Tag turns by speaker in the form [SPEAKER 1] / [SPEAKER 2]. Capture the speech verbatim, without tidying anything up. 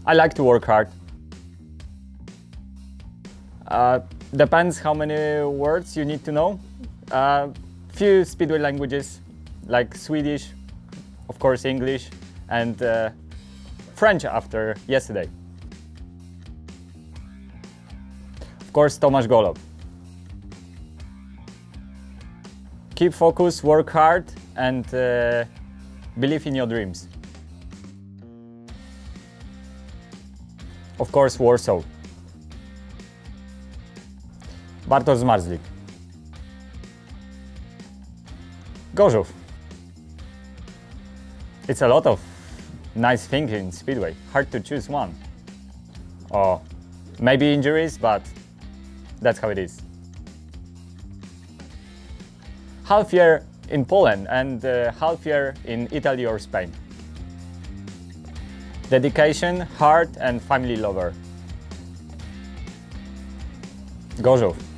[SPEAKER 1] I like to work hard. Uh, depends how many words you need to know. Uh, few Speedway languages, like Swedish, of course English, and uh, French after yesterday. Of course, Tomasz Golob. Keep focused, work hard, and uh, believe in your dreams. Of course, Warsaw. Bartosz Zmarzlik. Gorzów. It's a lot of nice things in Speedway. Hard to choose one. Or maybe injuries, but that's how it is. Half year in Poland and uh, half year in Italy or Spain. Dedication, heart and family lover. Gorzów.